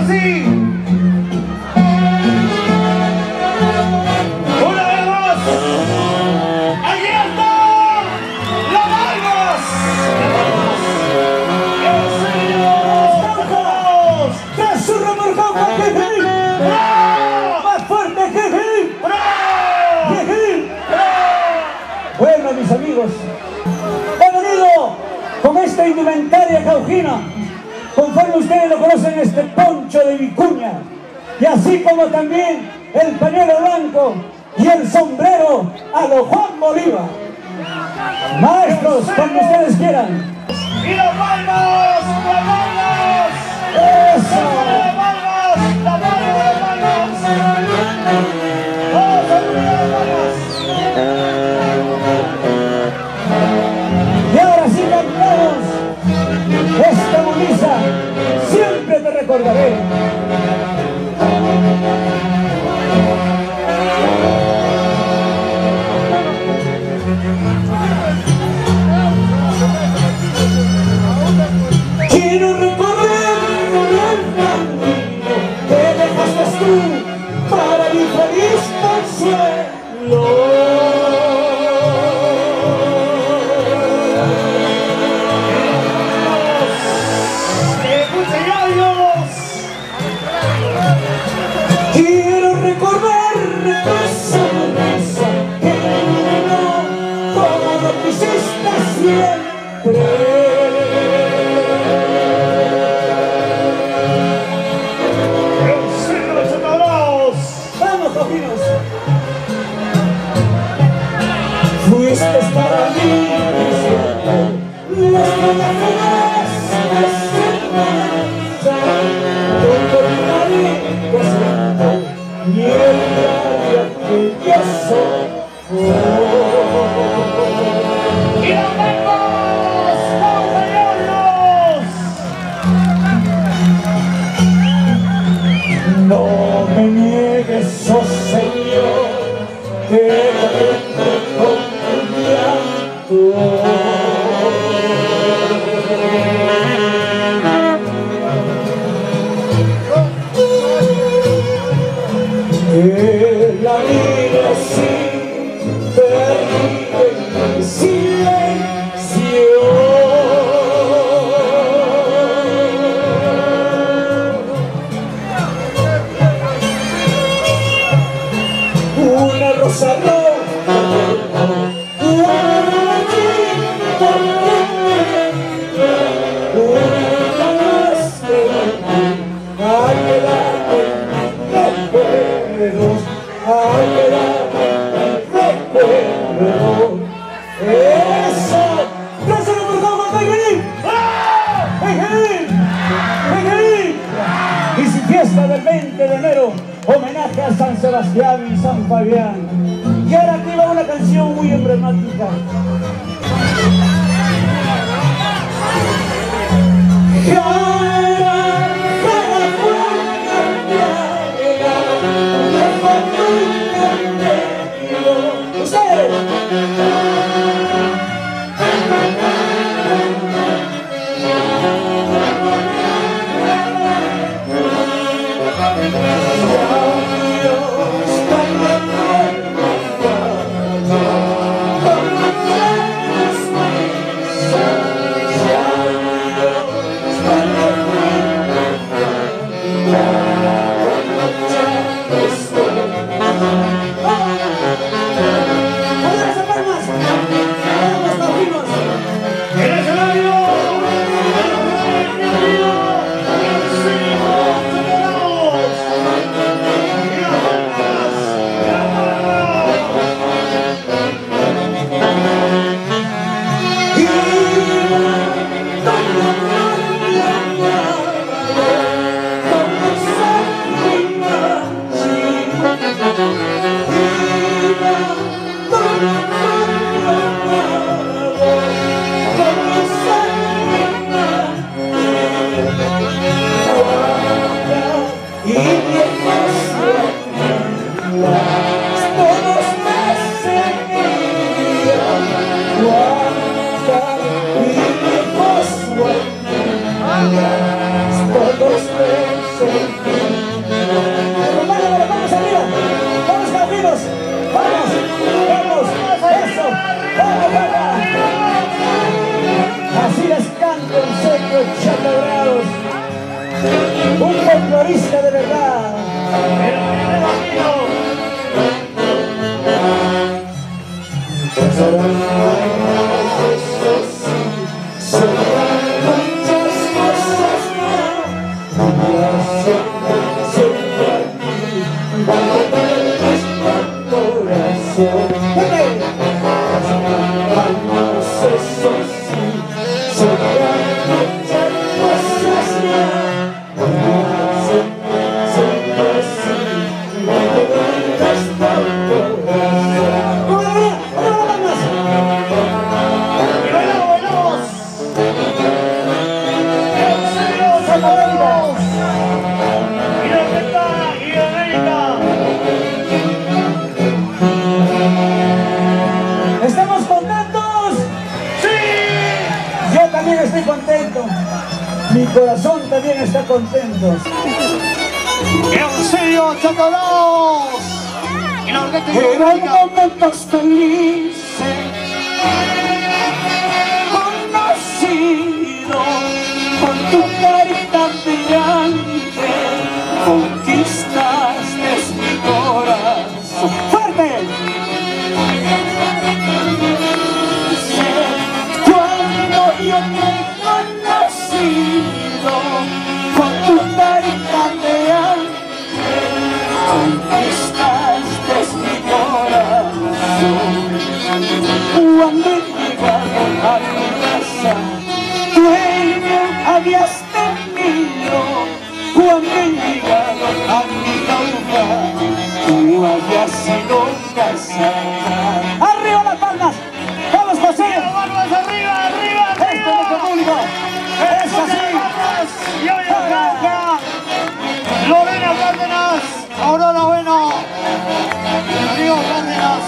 así. Una vez más. Allí está. ¡La Vargas! ¡El señor! ¡Vamos! ¡De su remolcón con Jejín! ¡Bravo! ¡Más fuerte Jejín! ¡Bravo! ¡Jejín! ¡Bravo! Bueno, mis amigos, he venido con esta indumentaria caujina, conforme ustedes lo conocen, este poncho de vicuña, y así como también el pañuelo blanco y el sombrero a lo Juan Bolívar. Maestros, cuando ustedes quieran. ¡Y las palmas! ¡Las palmas! ¡Eso! ¡Las palmas! ¡Las palmas! ¡Las palmas! ¡Vamos a poner las palmas! Y ahora sí cantamos esta bonita, siempre te recordaré. Quiero recorrer el camino que dejaste tú para mi feliz consuelo. Quiero recorrer esa sonrisa que me iluminó como lo que hiciste siempre. Fuiste para mí siempre la estrella fugaz de esperanza, todo el cariño que siento y el día que yo soy. ¡Y nos vemos! ¡Vamos a hallarnos! No me niegues, oh Señor, que con tu llanto. Que la vida sin termine en silencio. Una rosa roja, una rosita una más a quedarme recuerdos, a quedarme recuerdos. Eso, ¡dáselo por favor, Pequeñín! ¡Pequeñín! ¡Pequeñín! Y su fiesta del 20 de enero, homenaje a San Sebastián y San Fabián. Y ahora aquí va una canción muy emblemática. Todos corazón también está contento. Eusebio Chacolaos. Y la orquesta Eran momentos felices, conocido con tu carita brillante, conquistaste mi corazón. ¡Fuerte! Cuando yo te he conocido con tu carita brillante, conquistaste mi corazón. Cuando he llegado a mi casa, dueño habías tenido. Cuando he llegado a mi causa, tú habías sido casada. ¡Arriba las palmas! ¡Vamos, José! ¡Vamos arriba, arriba, ¡Esto es nuestro público! ¡Es así! Y hoy acá, Lorena Cárdenas, Aurora Bueno, Río Cárdenas.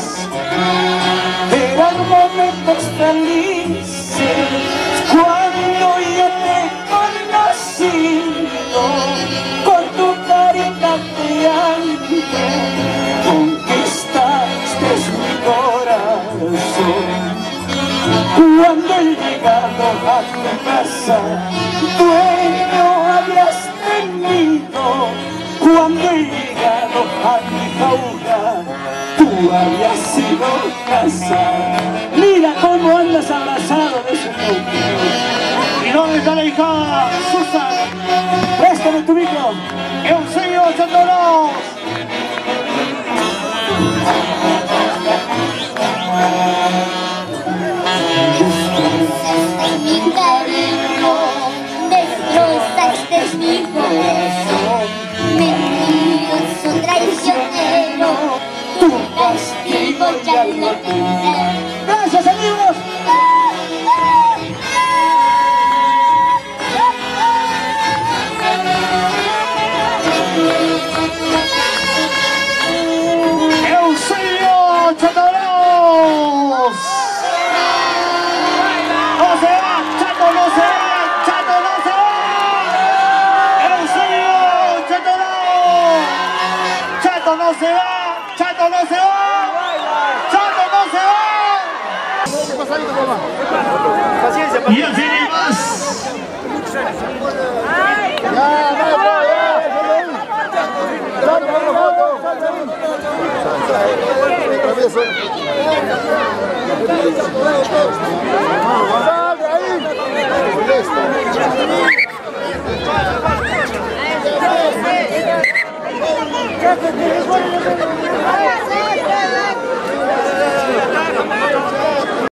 Eran momentos felices cuando yo te he conocido con tu carita brillante, conquistaste mi corazón. Cuando he llegado a tu casa, dueño habías tenido. Cuando he llegado a mi jaula, tú habías sido casada. Mira cómo andas abrazado de ese mujer. ¿Y dónde está la hija Susan? Préstame tu micro. Eusebio Chacolaos. Mi cariño, destrozaste mi corazón, mentiroso, traicionero, tu castigo ya lo tendrás. Gracias, amigos. Eusebio Chacolaos. ¡No se va! ¡Chato no se va! ¡Chato no se va! ¡Eusebio Chacolaos! ¡Chato no se va! ¡Chato no se va! ¡Chato no se va! Y así más. ¡Ay!